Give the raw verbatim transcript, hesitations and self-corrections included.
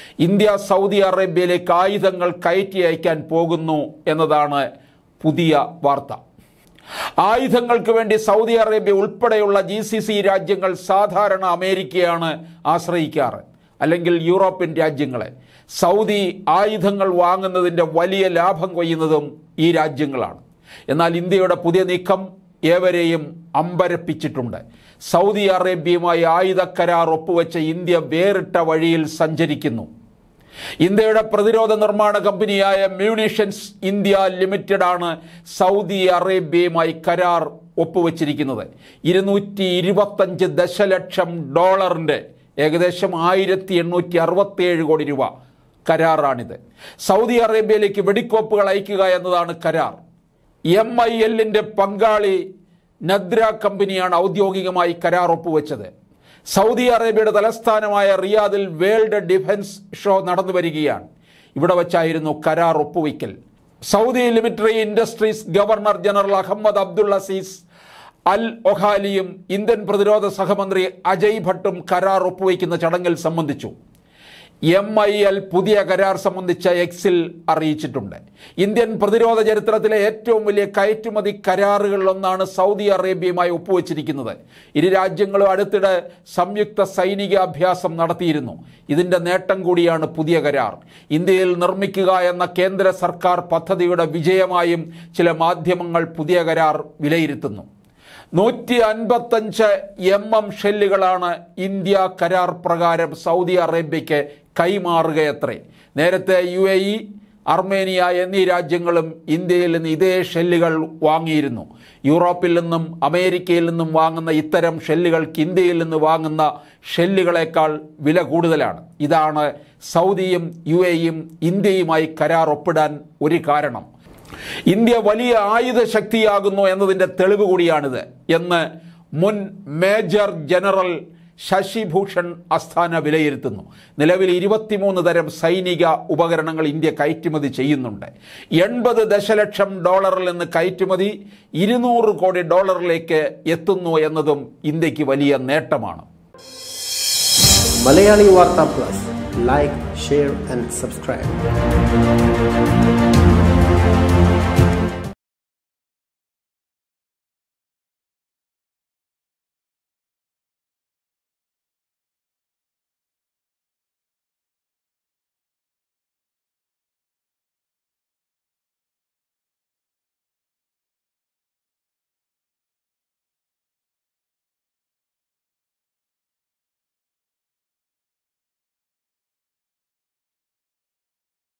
India Saudi അറേബ്യയിലേക്ക് ആയുധങ്ങൾ കയറ്റി അയക്കാൻ പോകുന്നു എന്നതാണ് പുതിയ വാർത്ത. ആയുധങ്ങൾക്ക് വേണ്ടി സൗദി അറേബ്യ ഉൾപ്പെടെയുള്ള ജി സി സി രാജ്യങ്ങൾ സാധാരണ അമേരിക്കയാണ് ആശ്രയിക്കാറ്, അല്ലെങ്കിൽ യൂറോപ്യൻ രാജ്യങ്ങളെ. സൗദി ആയുധങ്ങൾ വാങ്ങുന്നതിൻ്റെ വലിയ ലാഭം കൊയ്യുന്നതും ഈ രാജ്യങ്ങളാണ്. എന്നാൽ ഇന്ത്യയുടെ പുതിയ നീക്കം ഏവരെയും അമ്പരപ്പിച്ചിട്ടുണ്ട്. സൗദി അറേബ്യയുമായി ആയുധ കരാർ ഒപ്പുവെച്ച ഇന്ത്യ വേറിട്ട വഴിയിൽ സഞ്ചരിക്കുന്നു. ഇന്ത്യയുടെ പ്രതിരോധ നിർമ്മാണ കമ്പനിയായ മ്യൂണിഷൻസ് ഇന്ത്യ ലിമിറ്റഡ് ആണ് സൗദി അറേബ്യയുമായി കരാർ ഒപ്പുവെച്ചിരിക്കുന്നത്. ഇരുന്നൂറ്റി ഇരുപത്തഞ്ച് ദശലക്ഷം ഡോളറിൻ്റെ ഏകദേശം ആയിരത്തി എണ്ണൂറ്റി അറുപത്തിയേഴ് കോടി രൂപ കരാറാണിത്. സൗദി അറേബ്യയിലേക്ക് വെടിക്കോപ്പുകൾ അയക്കുക എന്നതാണ് കരാർ. എം ഐ എല്ലിൻ്റെ പങ്കാളി നദ്ര കമ്പനിയാണ് ഔദ്യോഗികമായി കരാർ ഒപ്പുവെച്ചത്. സൗദി അറേബ്യയുടെ തലസ്ഥാനമായ റിയാദിൽ വേൾഡ് ഡിഫൻസ് ഷോ നടന്നു വരികയാണ്. ഇവിടെ വച്ചായിരുന്നു കരാർ ഒപ്പുവയ്ക്കൽ. Saudi military industries governor general Ahmed Abdul Aziz Al ഒഹാലിയും ഇന്ത്യൻ പ്രതിരോധ സഹമന്ത്രി അജയ് ഭട്ടും കരാർ ഒപ്പുവയ്ക്കുന്ന ചടങ്ങിൽ സംബന്ധിച്ചു. എം ഐ എൽ പുതിയ കരാർ സംബന്ധിച്ച എക്സിൽ അറിയിച്ചിട്ടുണ്ട്. ഇന്ത്യൻ പ്രതിരോധ ചരിത്രത്തിലെ ഏറ്റവും വലിയ കയറ്റുമതി കരാറുകളിലൊന്നാണ് സൗദി അറേബ്യയുമായി ഒപ്പുവെച്ചിരിക്കുന്നത്. ഇരു രാജ്യങ്ങളും അടുത്തിടെ സംയുക്ത സൈനിക അഭ്യാസം നടത്തിയിരുന്നു. ഇതിൻ്റെ നേട്ടം കൂടിയാണ് പുതിയ കരാർ. ഇന്ത്യയിൽ നിർമ്മിക്കുക എന്ന കേന്ദ്ര സർക്കാർ പദ്ധതിയുടെ വിജയമായും ചില മാധ്യമങ്ങൾ പുതിയ കരാർ വിലയിരുത്തുന്നു. നൂറ്റി അൻപത്തഞ്ച് എം എം ഷെല്ലുകളാണ് ഇന്ത്യ കരാർ പ്രകാരം സൗദി അറേബ്യയ്ക്ക് കൈമാറുകയത്രേ. നേരത്തെ യു എ ഇ, അർമേനിയ എന്നീ രാജ്യങ്ങളും ഇന്ത്യയിൽ നിന്ന് ഇതേ ഷെല്ലുകൾ വാങ്ങിയിരുന്നു. യൂറോപ്പിൽ നിന്നും അമേരിക്കയിൽ നിന്നും വാങ്ങുന്ന ഇത്തരം ഷെല്ലുകൾക്ക് ഇന്ത്യയിൽ നിന്ന് വാങ്ങുന്ന ഷെല്ലുകളേക്കാൾ വില കൂടുതലാണ്. ഇതാണ് സൗദിയും യു എ ഇയും ഇന്ത്യയുമായി കരാർ ഒപ്പിടാൻ ഒരു കാരണം. ഇന്ത്യ വലിയ ആയുധ ശക്തിയാകുന്നു എന്നതിൻ്റെ തെളിവ് കൂടിയാണിത് എന്ന് മുൻ മേജർ ജനറൽ ശശിഭൂഷൺ അസ്താന വിലയിരുത്തുന്നു. നിലവിൽ ഇരുപത്തിമൂന്ന് തരം സൈനിക ഉപകരണങ്ങൾ ഇന്ത്യ കയറ്റുമതി ചെയ്യുന്നുണ്ട്. എൺപത് ദശലക്ഷം ഡോളറിൽ നിന്ന് കയറ്റുമതി ഇരുന്നൂറ് കോടി ഡോളറിലേക്ക് എത്തുന്നു എന്നതും ഇന്ത്യക്ക് വലിയ നേട്ടമാണ്. Malayali Vartha plus, like, share and subscribe.